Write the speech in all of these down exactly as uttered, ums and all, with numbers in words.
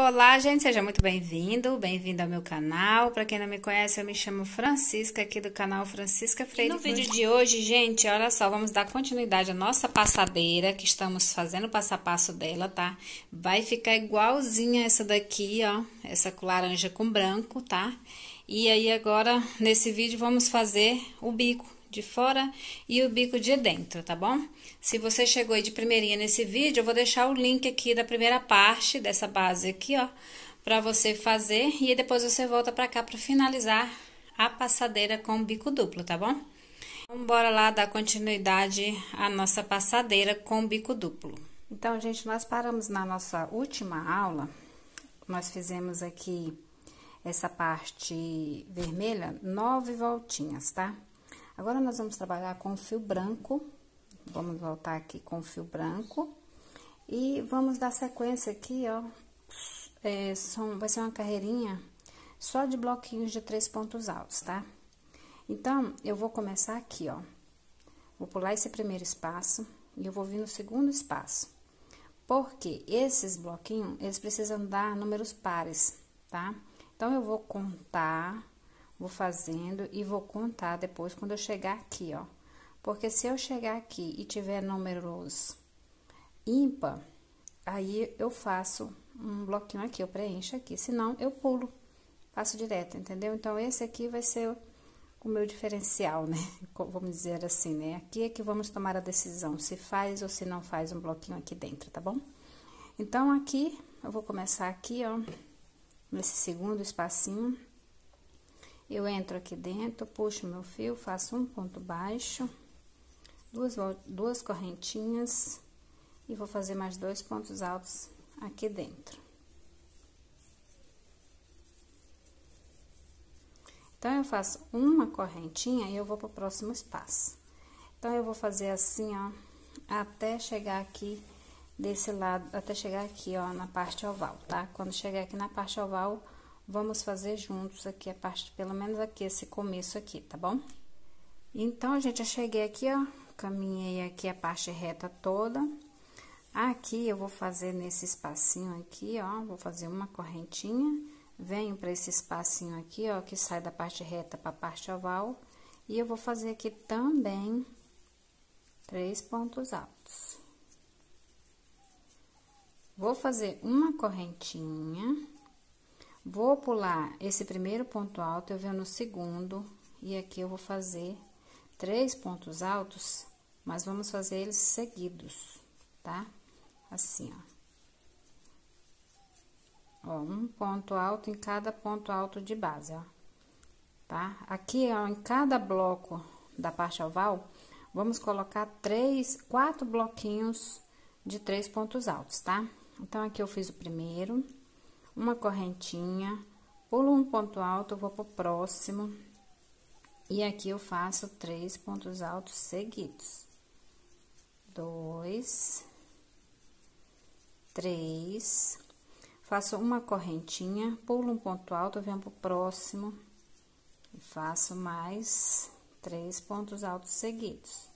Olá, gente, seja muito bem-vindo, bem-vindo ao meu canal. Para quem não me conhece, eu me chamo Francisca, aqui do canal Francisca Freire. No vídeo de hoje, gente, olha só, vamos dar continuidade à nossa passadeira, que estamos fazendo o passo a passo dela, tá? Vai ficar igualzinha essa daqui, ó, essa com laranja com branco, tá? E aí, agora, nesse vídeo, vamos fazer o bico de fora e o bico de dentro, tá bom? Se você chegou aí de primeirinha nesse vídeo, eu vou deixar o link aqui da primeira parte dessa base aqui, ó, pra você fazer, e aí depois você volta pra cá pra finalizar a passadeira com bico duplo, tá bom? Então, bora lá dar continuidade à nossa passadeira com bico duplo. Então, gente, nós paramos na nossa última aula, nós fizemos aqui essa parte vermelha, nove voltinhas, tá? Agora, nós vamos trabalhar com fio branco, vamos voltar aqui com fio branco, e vamos dar sequência aqui, ó, é, são, vai ser uma carreirinha só de bloquinhos de três pontos altos, tá? Então, eu vou começar aqui, ó, vou pular esse primeiro espaço, e eu vou vir no segundo espaço, porque esses bloquinhos, eles precisam dar números pares, tá? Então, eu vou contar... Vou fazendo e vou contar depois quando eu chegar aqui, ó. Porque se eu chegar aqui e tiver números ímpar, aí eu faço um bloquinho aqui, eu preencho aqui. Senão, eu pulo, passo direto, entendeu? Então, esse aqui vai ser o meu diferencial, né? Vamos dizer assim, né? Aqui é que vamos tomar a decisão, se faz ou se não faz um bloquinho aqui dentro, tá bom? Então, aqui, eu vou começar aqui, ó, nesse segundo espacinho. Eu entro aqui dentro, puxo meu fio, faço um ponto baixo, duas, duas correntinhas e vou fazer mais dois pontos altos aqui dentro. Então, eu faço uma correntinha e eu vou pro próximo espaço. Então, eu vou fazer assim, ó, até chegar aqui desse lado, até chegar aqui, ó, na parte oval, tá? Quando chegar aqui na parte oval, vamos fazer juntos aqui a parte, pelo menos aqui, esse começo aqui, tá bom? Então, gente, eu cheguei aqui, ó, caminhei aqui a parte reta toda. Aqui, eu vou fazer nesse espacinho aqui, ó, vou fazer uma correntinha, venho pra esse espacinho aqui, ó, que sai da parte reta pra parte oval, e eu vou fazer aqui também três pontos altos. Vou fazer uma correntinha. Vou pular esse primeiro ponto alto, eu venho no segundo, e aqui eu vou fazer três pontos altos, mas vamos fazer eles seguidos, tá? Assim, ó. Ó, um ponto alto em cada ponto alto de base, ó, tá? Aqui, ó, em cada bloco da parte oval, vamos colocar três, quatro bloquinhos de três pontos altos, tá? Então, aqui eu fiz o primeiro... Uma correntinha, pulo um ponto alto, vou pro próximo, e aqui eu faço três pontos altos seguidos. Dois, três, faço uma correntinha, pulo um ponto alto, venho pro próximo, e faço mais três pontos altos seguidos.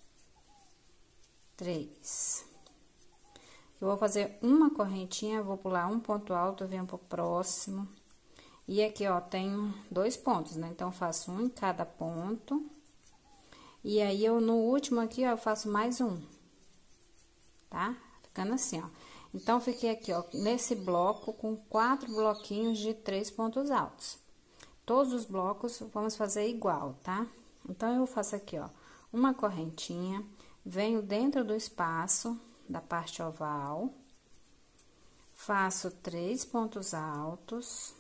Três. Eu vou fazer uma correntinha, vou pular um ponto alto, venho pro próximo. E aqui, ó, tenho dois pontos, né? Então, eu faço um em cada ponto. E aí, eu, no último aqui, ó, eu faço mais um. Tá? Ficando assim, ó. Então, fiquei aqui, ó, nesse bloco, com quatro bloquinhos de três pontos altos. Todos os blocos, vamos fazer igual, tá? Então, eu faço aqui, ó, uma correntinha, venho dentro do espaço da parte oval, faço três pontos altos,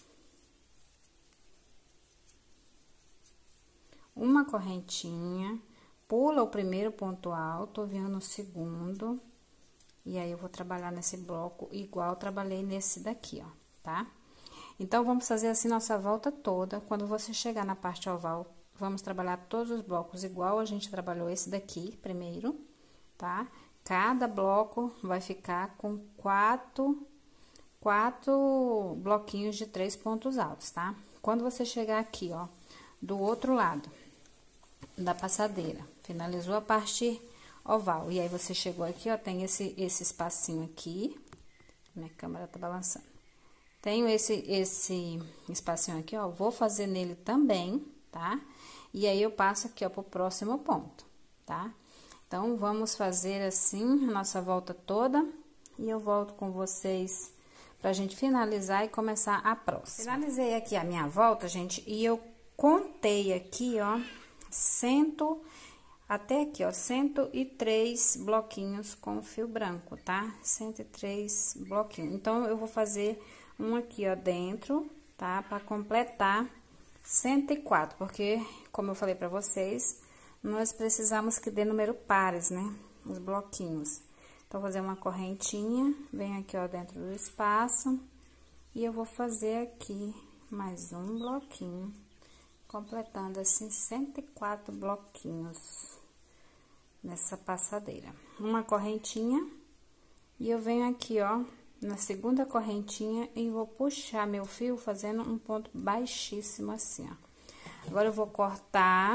uma correntinha, pula o primeiro ponto alto, venho no segundo, e aí eu vou trabalhar nesse bloco igual trabalhei nesse daqui, ó, tá? Então, vamos fazer assim nossa volta toda. Quando você chegar na parte oval, vamos trabalhar todos os blocos igual a gente trabalhou esse daqui primeiro, tá? Cada bloco vai ficar com quatro, quatro bloquinhos de três pontos altos, tá? Quando você chegar aqui, ó, do outro lado da passadeira, finalizou a parte oval, e aí você chegou aqui, ó, tem esse, esse espacinho aqui, minha câmera tá balançando. Tenho esse, esse espacinho aqui, ó, vou fazer nele também, tá? E aí, eu passo aqui, ó, pro próximo ponto, tá? Então, vamos fazer assim a nossa volta toda e eu volto com vocês pra gente finalizar e começar a próxima. Finalizei aqui a minha volta, gente, e eu contei aqui, ó, cento, até aqui, ó, cento e três bloquinhos com fio branco, tá? cento e três bloquinhos. Então, eu vou fazer um aqui, ó, dentro, tá? Pra completar cento e quatro, porque, como eu falei pra vocês, nós precisamos que dê número pares, né? Os bloquinhos. Então, vou fazer uma correntinha, venho aqui, ó, dentro do espaço, e eu vou fazer aqui mais um bloquinho, completando assim cento e quatro bloquinhos nessa passadeira. Uma correntinha, e eu venho aqui, ó, na segunda correntinha e vou puxar meu fio fazendo um ponto baixíssimo assim, ó. Agora, eu vou cortar,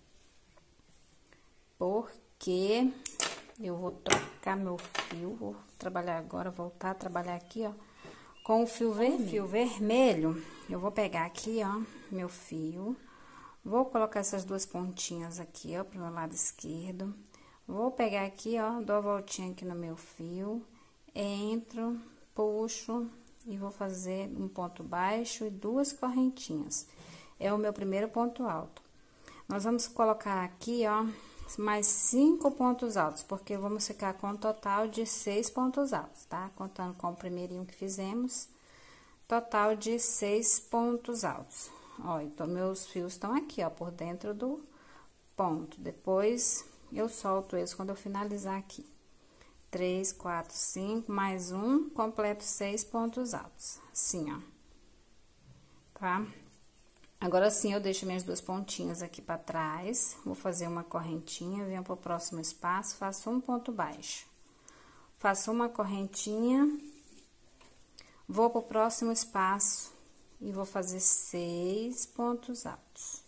porque eu vou trocar meu fio, vou trabalhar agora, voltar a trabalhar aqui, ó, com o fio vermelho. O fio vermelho, eu vou pegar aqui, ó, meu fio, vou colocar essas duas pontinhas aqui, ó, pro meu lado esquerdo. Vou pegar aqui, ó, dou a voltinha aqui no meu fio, entro, puxo e vou fazer um ponto baixo e duas correntinhas. É o meu primeiro ponto alto. Nós vamos colocar aqui, ó, mais cinco pontos altos, porque vamos ficar com um total de seis pontos altos, tá? Contando com o primeirinho que fizemos, total de seis pontos altos. Ó, então, meus fios estão aqui, ó, por dentro do ponto. Depois, eu solto eles quando eu finalizar aqui. Três, quatro, cinco, mais um, completo seis pontos altos. Assim, ó. Tá? Agora, sim, eu deixo minhas duas pontinhas aqui pra trás. Vou fazer uma correntinha, venho pro próximo espaço, faço um ponto baixo. Faço uma correntinha, vou pro próximo espaço e vou fazer seis pontos altos.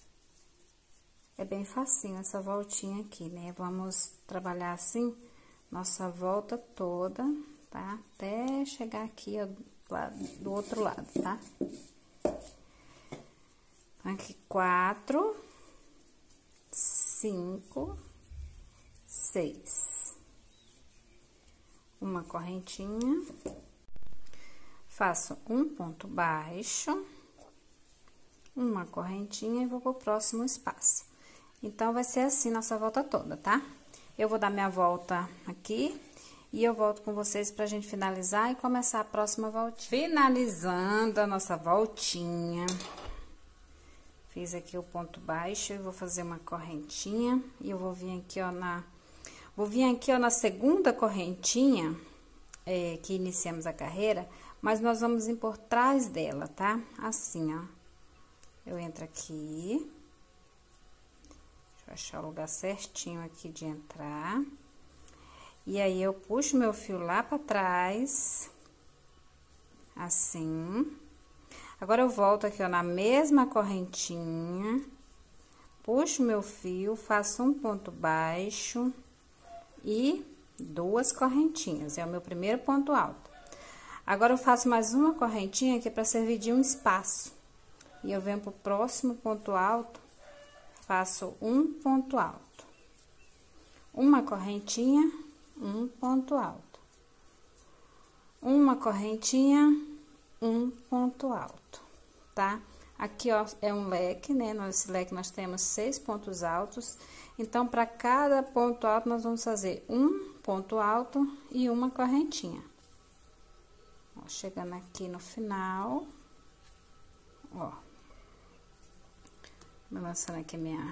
É bem facinho essa voltinha aqui, né? Vamos trabalhar assim nossa volta toda, tá? Até chegar aqui, ó, do outro lado, tá? Aqui, quatro, cinco, seis. Uma correntinha. Faço um ponto baixo, uma correntinha e vou pro próximo espaço. Então, vai ser assim nossa volta toda, tá? Eu vou dar minha volta aqui e eu volto com vocês pra gente finalizar e começar a próxima voltinha. Finalizando a nossa voltinha. Fiz aqui o ponto baixo e vou fazer uma correntinha e eu vou vir aqui, ó, na... Vou vir aqui, ó, na segunda correntinha, é, que iniciamos a carreira, mas nós vamos vir por trás dela, tá? Assim, ó. Eu entro aqui... achar o lugar certinho aqui de entrar. E aí, eu puxo meu fio lá pra trás. Assim. Agora, eu volto aqui, ó, na mesma correntinha. Puxo meu fio, faço um ponto baixo. E duas correntinhas. É o meu primeiro ponto alto. Agora, eu faço mais uma correntinha aqui pra servir de um espaço. E eu venho pro próximo ponto alto. Faço um ponto alto, uma correntinha, um ponto alto, uma correntinha, um ponto alto, tá? Aqui, ó, é um leque, né? Nesse leque nós temos seis pontos altos, então, para cada ponto alto, nós vamos fazer um ponto alto e uma correntinha. Ó, chegando aqui no final, ó. Balançando aqui minha,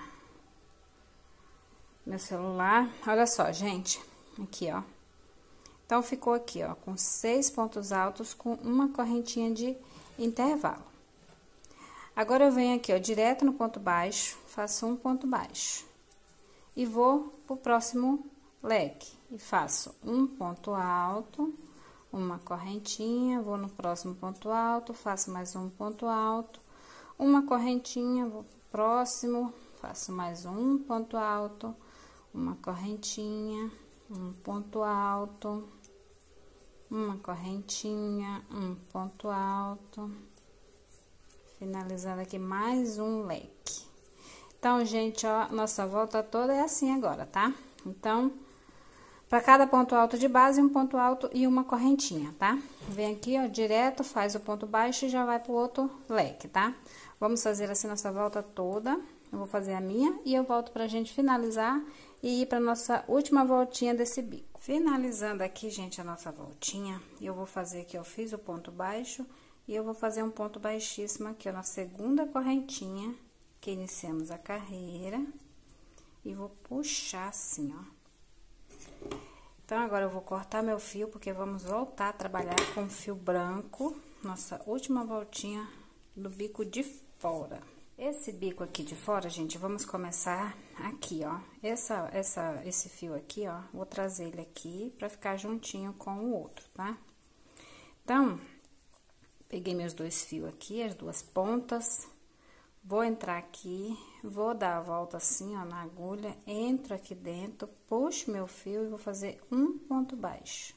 meu celular. Olha só, gente. Aqui, ó. Então, ficou aqui, ó, com seis pontos altos com uma correntinha de intervalo. Agora, eu venho aqui, ó, direto no ponto baixo, faço um ponto baixo. E vou pro próximo leque. E faço um ponto alto, uma correntinha, vou no próximo ponto alto, faço mais um ponto alto, uma correntinha, vou próximo, faço mais um ponto alto, uma correntinha, um ponto alto, uma correntinha, um ponto alto, finalizando aqui mais um leque. Então, gente, ó, nossa volta toda é assim agora, tá? Então, para cada ponto alto de base, um ponto alto e uma correntinha, tá? Vem aqui, ó, direto, faz o ponto baixo e já vai pro outro leque, tá? Vamos fazer assim nossa volta toda. Eu vou fazer a minha e eu volto pra gente finalizar e ir pra nossa última voltinha desse bico. Finalizando aqui, gente, a nossa voltinha, eu vou fazer aqui, eu fiz o ponto baixo e eu vou fazer um ponto baixíssimo aqui, ó, na segunda correntinha que iniciamos a carreira. E vou puxar assim, ó. Então, agora eu vou cortar meu fio, porque vamos voltar a trabalhar com fio branco, nossa última voltinha do bico de fora. Esse bico aqui de fora, gente, vamos começar aqui, ó. Essa, essa, esse fio aqui, ó, vou trazer ele aqui pra ficar juntinho com o outro, tá? Então, peguei meus dois fios aqui, as duas pontas. Vou entrar aqui, vou dar a volta assim, ó, na agulha, entro aqui dentro, puxo meu fio e vou fazer um ponto baixo.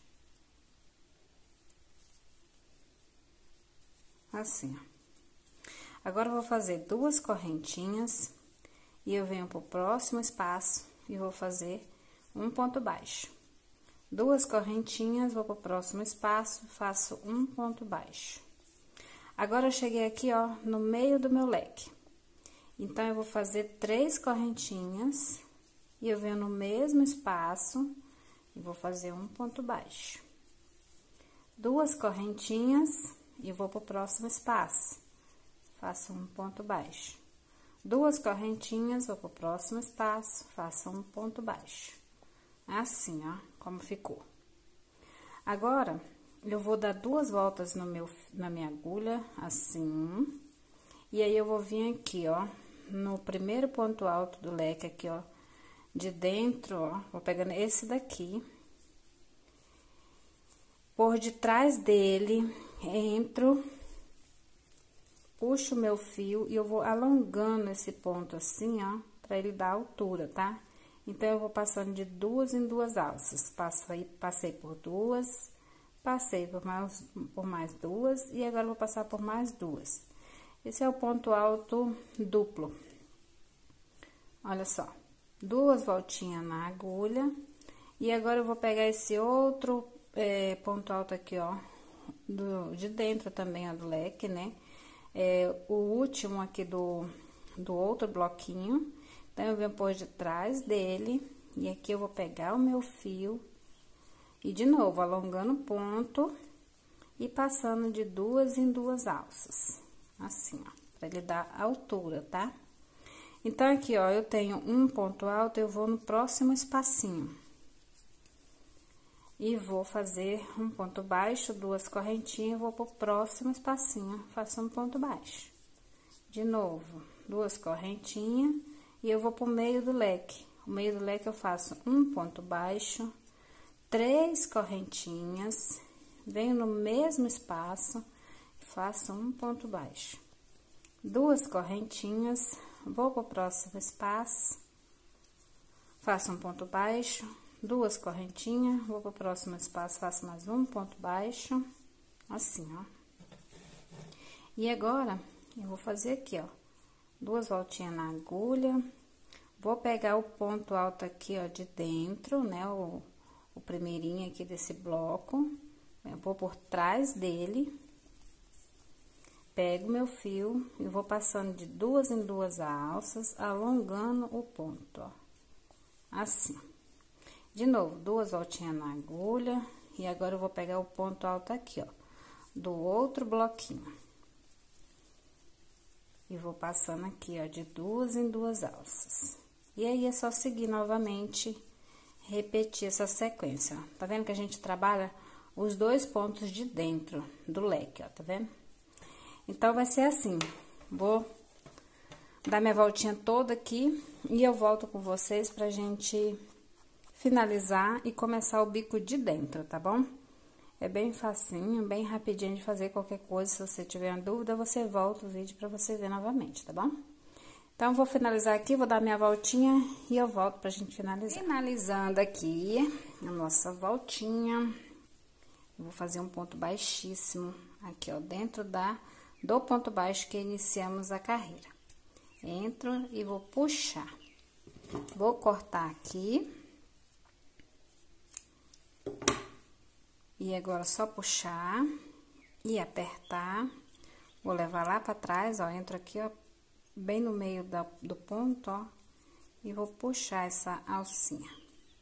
Assim, ó. Agora, eu vou fazer duas correntinhas e eu venho pro próximo espaço e vou fazer um ponto baixo. Duas correntinhas, vou pro próximo espaço, faço um ponto baixo. Agora, eu cheguei aqui, ó, no meio do meu leque. Então, eu vou fazer três correntinhas e eu venho no mesmo espaço e vou fazer um ponto baixo. Duas correntinhas e vou pro próximo espaço. Faço um ponto baixo. Duas correntinhas, vou pro próximo espaço, faço um ponto baixo. Assim, ó, como ficou. Agora, eu vou dar duas voltas no meu, na minha agulha, assim. E aí, eu vou vir aqui, ó, no primeiro ponto alto do leque aqui, ó, de dentro, ó, vou pegando esse daqui. Por detrás dele, entro, puxo o meu fio e eu vou alongando esse ponto assim, ó, pra ele dar altura, tá? Então, eu vou passando de duas em duas alças. Passei, passei por duas, passei por mais, por mais duas e agora eu vou passar por mais duas. Esse é o ponto alto duplo. Olha só, duas voltinhas na agulha. E agora, eu vou pegar esse outro é, ponto alto aqui, ó, do, de dentro também, ó, do leque, né? É, o último aqui do, do outro bloquinho. Então, eu venho por detrás dele. E aqui, eu vou pegar o meu fio. E, de novo, alongando o ponto. E passando de duas em duas alças. Assim, ó, pra ele dar altura, tá? Então, aqui, ó, eu tenho um ponto alto, eu vou no próximo espacinho. E vou fazer um ponto baixo, duas correntinhas, vou pro próximo espacinho, faço um ponto baixo. De novo, duas correntinhas, e eu vou pro meio do leque. O meio do leque eu faço um ponto baixo, três correntinhas, venho no mesmo espaço, faço um ponto baixo. Duas correntinhas, vou pro próximo espaço, faço um ponto baixo, duas correntinhas, vou pro próximo espaço, faço mais um ponto baixo, assim, ó. E agora, eu vou fazer aqui, ó, duas voltinhas na agulha, vou pegar o ponto alto aqui, ó, de dentro, né, o, o primeirinho aqui desse bloco, eu vou por trás dele. Pego meu fio e vou passando de duas em duas alças, alongando o ponto, ó. Assim. De novo, duas voltinhas na agulha. E agora, eu vou pegar o ponto alto aqui, ó, do outro bloquinho. E vou passando aqui, ó, de duas em duas alças. E aí, é só seguir novamente, repetir essa sequência, ó. Tá vendo que a gente trabalha os dois pontos de dentro do leque, ó, tá vendo? Então, vai ser assim, vou dar minha voltinha toda aqui e eu volto com vocês pra gente finalizar e começar o bico de dentro, tá bom? É bem facinho, bem rapidinho de fazer. Qualquer coisa, se você tiver uma dúvida, você volta o vídeo pra você ver novamente, tá bom? Então, vou finalizar aqui, vou dar minha voltinha e eu volto pra gente finalizar. Finalizando aqui a nossa voltinha, Eu vou fazer um ponto baixíssimo aqui, ó, dentro da, do ponto baixo que iniciamos a carreira. Entro e vou puxar. Vou cortar aqui. E agora, só puxar e apertar. Vou levar lá pra trás, ó, entro aqui, ó, bem no meio da, do ponto, ó, e vou puxar essa alcinha.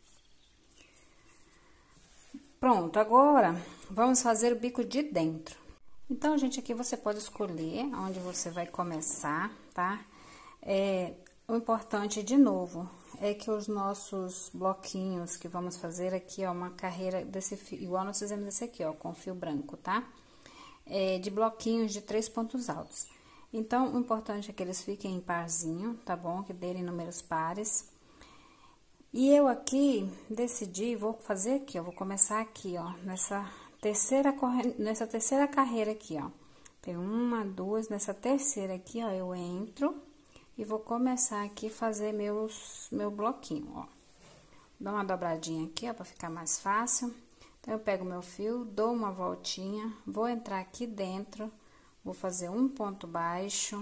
Pronto, agora, vamos fazer o bico de dentro. Então, gente, aqui você pode escolher onde você vai começar, tá? É, o importante, de novo, é que os nossos bloquinhos que vamos fazer aqui, ó, uma carreira desse fio, igual nós fizemos esse aqui, ó, com fio branco, tá? É, de bloquinhos de três pontos altos. Então, o importante é que eles fiquem em parzinho, tá bom? Que derem números pares. E eu aqui decidi, vou fazer aqui, ó, vou começar aqui, ó, nessa terceira, corre... nessa terceira carreira aqui, ó. Tem uma, duas, nessa terceira aqui, ó, eu entro e vou começar aqui fazer meus, meu bloquinho, ó. Dou uma dobradinha aqui, ó, pra ficar mais fácil. Então, eu pego meu fio, dou uma voltinha, vou entrar aqui dentro, vou fazer um ponto baixo.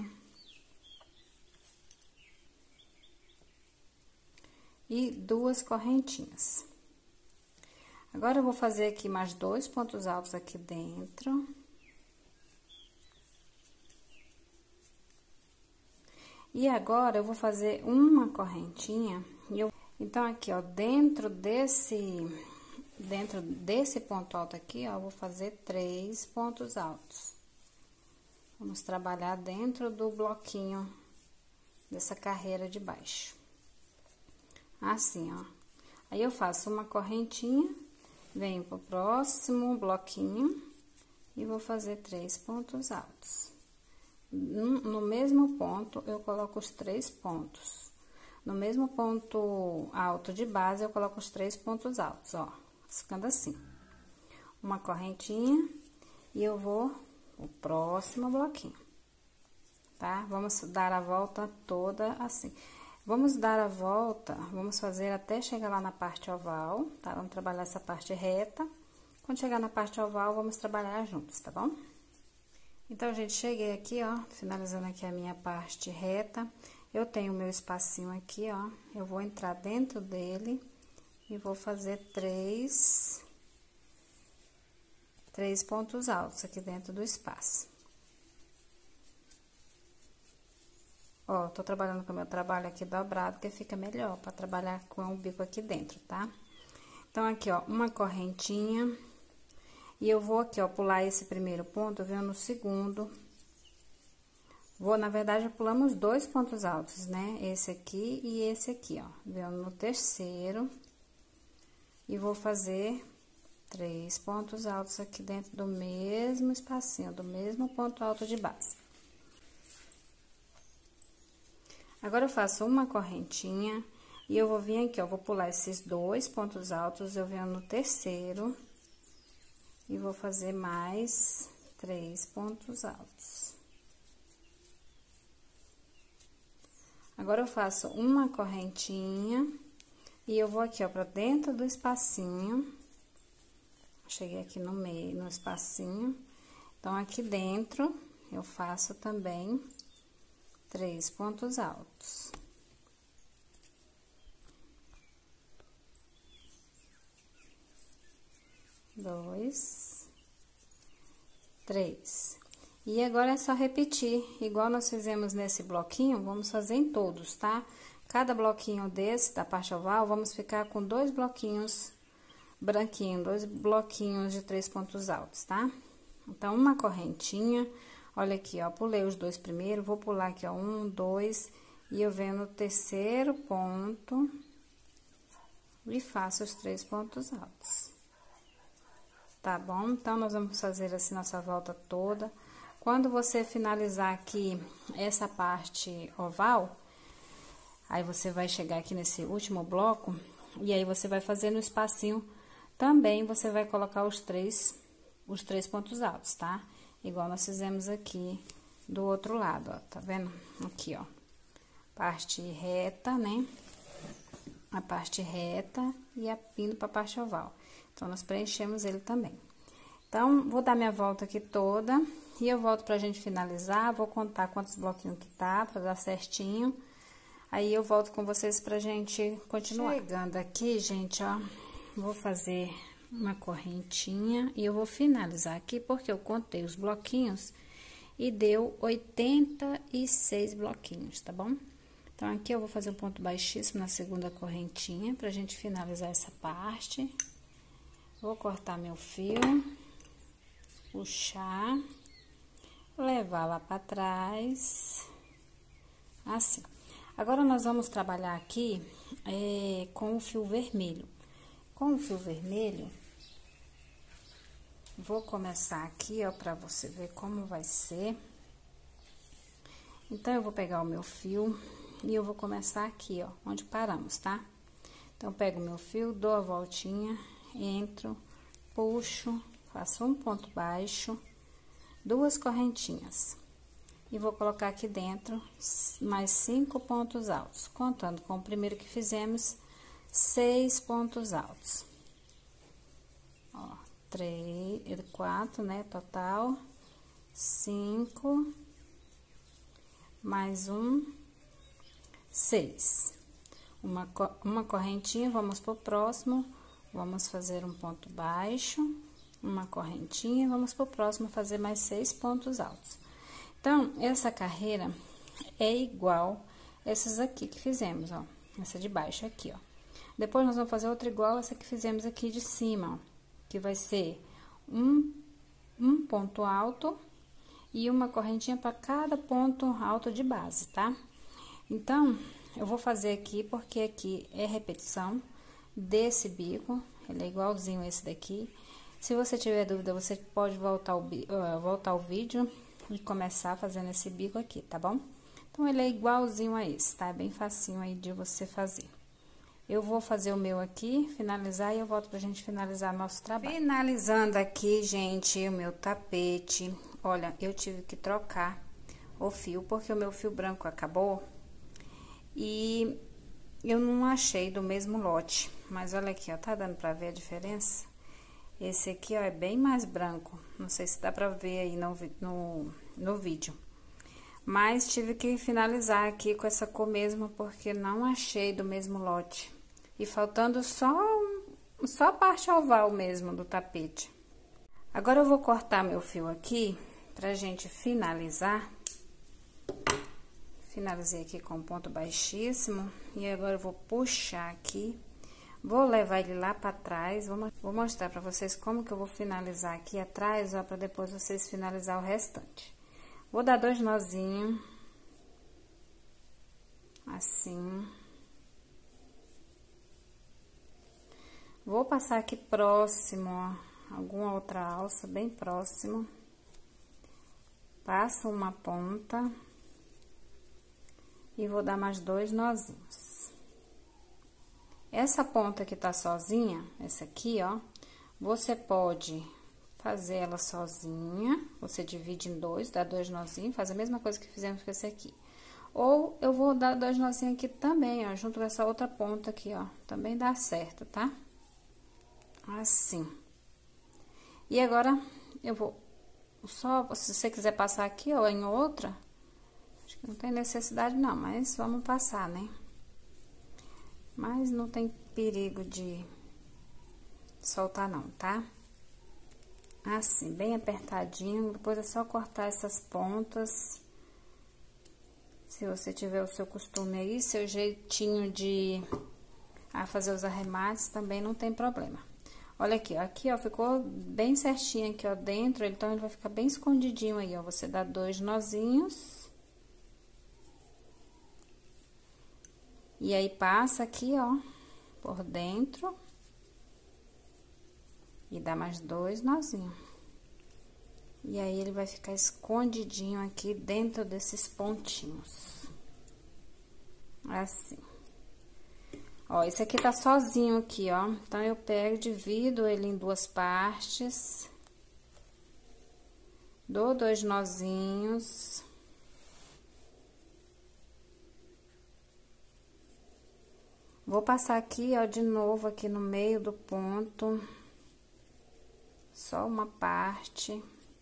E duas correntinhas. Agora, eu vou fazer aqui mais dois pontos altos aqui dentro. E agora, eu vou fazer uma correntinha. E eu... Então, aqui, ó, dentro desse, dentro desse ponto alto aqui, ó, eu vou fazer três pontos altos. Vamos trabalhar dentro do bloquinho dessa carreira de baixo. Assim, ó. Aí, eu faço uma correntinha, venho pro próximo bloquinho e vou fazer três pontos altos. No mesmo ponto, eu coloco os três pontos. No mesmo ponto alto de base, eu coloco os três pontos altos, ó. Ficando assim. Uma correntinha e eu vou pro próximo bloquinho, tá? Vamos dar a volta toda assim. Vamos dar a volta, vamos fazer até chegar lá na parte oval, tá? Vamos trabalhar essa parte reta. Quando chegar na parte oval, vamos trabalhar juntos, tá bom? Então, gente, cheguei aqui, ó, finalizando aqui a minha parte reta. Eu tenho o meu espacinho aqui, ó. Eu vou entrar dentro dele e vou fazer três, três pontos altos aqui dentro do espaço. Ó, tô trabalhando com o meu trabalho aqui dobrado, que fica melhor pra trabalhar com o bico aqui dentro, tá? Então, aqui, ó, uma correntinha. E eu vou aqui, ó, pular esse primeiro ponto, venho no segundo. Vou, na verdade, pulamos dois pontos altos, né? Esse aqui e esse aqui, ó. Venho no terceiro. E vou fazer três pontos altos aqui dentro do mesmo espacinho, do mesmo ponto alto de base. Agora, eu faço uma correntinha e eu vou vir aqui, ó, vou pular esses dois pontos altos, eu venho no terceiro e vou fazer mais três pontos altos. Agora, eu faço uma correntinha e eu vou aqui, ó, pra dentro do espacinho. Cheguei aqui no meio, no espacinho. Então, aqui dentro, eu faço também três pontos altos. Dois, três. E agora é só repetir, igual nós fizemos nesse bloquinho, vamos fazer em todos, tá? Cada bloquinho desse, da parte oval, vamos ficar com dois bloquinhos branquinhos, dois bloquinhos de três pontos altos, tá? Então, uma correntinha. Olha aqui, ó, pulei os dois primeiro, vou pular aqui, ó, um, dois, e eu venho no terceiro ponto e faço os três pontos altos. Tá bom? Então, nós vamos fazer assim nossa volta toda. Quando você finalizar aqui essa parte oval, aí você vai chegar aqui nesse último bloco, e aí você vai fazer no espacinho também, você vai colocar os três, os três pontos altos, tá? Igual nós fizemos aqui do outro lado, ó, tá vendo? Aqui, ó, parte reta, né? A parte reta e a indo pra parte oval. Então, nós preenchemos ele também. Então, vou dar minha volta aqui toda e eu volto pra gente finalizar. Vou contar quantos bloquinhos que tá, pra dar certinho. Aí, eu volto com vocês pra gente continuar. Chegando aqui, gente, ó, vou fazer uma correntinha e eu vou finalizar aqui, porque eu contei os bloquinhos e deu oitenta e seis bloquinhos, tá bom? Então, aqui eu vou fazer um ponto baixíssimo na segunda correntinha, pra gente finalizar essa parte. Vou cortar meu fio, puxar, levar lá pra trás, assim. Agora, nós vamos trabalhar aqui é, com o fio vermelho. Com o fio vermelho, vou começar aqui, ó, pra você ver como vai ser. Então, eu vou pegar o meu fio e eu vou começar aqui, ó, onde paramos, tá? Então, pego o meu fio, dou a voltinha, entro, puxo, faço um ponto baixo, duas correntinhas. E vou colocar aqui dentro mais cinco pontos altos, contando com o primeiro que fizemos, seis pontos altos. Ó, três, quatro, né, total, cinco, mais um, seis. Uma, uma correntinha, vamos pro próximo, vamos fazer um ponto baixo, uma correntinha, vamos pro próximo fazer mais seis pontos altos. Então, essa carreira é igual essas aqui que fizemos, ó, essa de baixo aqui, ó. Depois, nós vamos fazer outra igual essa que fizemos aqui de cima, ó, que vai ser um, um ponto alto e uma correntinha para cada ponto alto de base, tá? Então, eu vou fazer aqui, porque aqui é repetição desse bico, ele é igualzinho esse daqui. Se você tiver dúvida, você pode voltar o, uh, voltar o vídeo e começar fazendo esse bico aqui, tá bom? Então, ele é igualzinho a esse, tá? É bem facinho aí de você fazer. Eu vou fazer o meu aqui, finalizar, e eu volto pra gente finalizar nosso trabalho. Finalizando aqui, gente, o meu tapete. Olha, eu tive que trocar o fio, porque o meu fio branco acabou. E eu não achei do mesmo lote. Mas olha aqui, ó, tá dando pra ver a diferença? Esse aqui, ó, é bem mais branco. Não sei se dá pra ver aí no, no, no vídeo. Mas tive que finalizar aqui com essa cor mesmo, porque não achei do mesmo lote. E faltando só, só a parte oval mesmo do tapete. Agora, eu vou cortar meu fio aqui, pra gente finalizar. Finalizei aqui com um ponto baixíssimo. E agora, eu vou puxar aqui. Vou levar ele lá pra trás. Vou, vou mostrar pra vocês como que eu vou finalizar aqui atrás, ó, pra depois vocês finalizar o restante. Vou dar dois nozinhos. Assim. Vou passar aqui próximo, ó, alguma outra alça, bem próximo. Passo uma ponta. E vou dar mais dois nozinhos. Essa ponta que tá sozinha, essa aqui, ó, você pode fazer ela sozinha. Você divide em dois, dá dois nozinhos, faz a mesma coisa que fizemos com esse aqui. Ou eu vou dar dois nozinhos aqui também, ó, junto com essa outra ponta aqui, ó. Também dá certo, tá? Assim. E agora, eu vou só, se você quiser passar aqui, ó, em outra, acho que não tem necessidade não, mas vamos passar, né? Mas não tem perigo de soltar não, tá? Assim, bem apertadinho, depois é só cortar essas pontas. Se você tiver o seu costume aí, seu jeitinho de a fazer os arremates, também não tem problema. Olha aqui, ó, aqui, ó, ficou bem certinho aqui, ó, dentro, então ele vai ficar bem escondidinho aí, ó. Você dá dois nozinhos. E aí, passa aqui, ó, por dentro. E dá mais dois nozinhos. E aí, ele vai ficar escondidinho aqui dentro desses pontinhos. Assim. Ó, esse aqui tá sozinho aqui, ó. Então, eu pego, divido ele em duas partes. Dou dois nozinhos. Vou passar aqui, ó, de novo aqui no meio do ponto. só uma parte.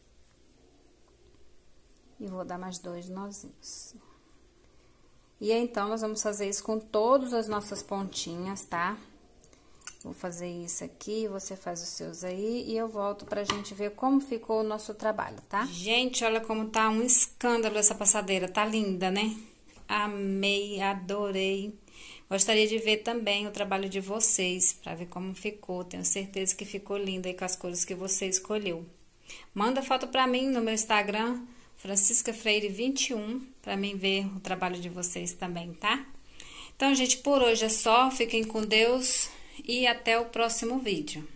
E vou dar mais dois nozinhos. E aí, então, nós vamos fazer isso com todas as nossas pontinhas, tá? Vou fazer isso aqui, você faz os seus aí e eu volto pra gente ver como ficou o nosso trabalho, tá? Gente, olha como tá um escândalo essa passadeira, tá linda, né? Amei, adorei. Gostaria de ver também o trabalho de vocês, pra ver como ficou. Tenho certeza que ficou linda aí com as cores que você escolheu. Manda foto pra mim no meu Instagram, Francisca Freire vinte e um, pra mim ver o trabalho de vocês também, tá? Então, gente, por hoje é só. Fiquem com Deus. E até o próximo vídeo.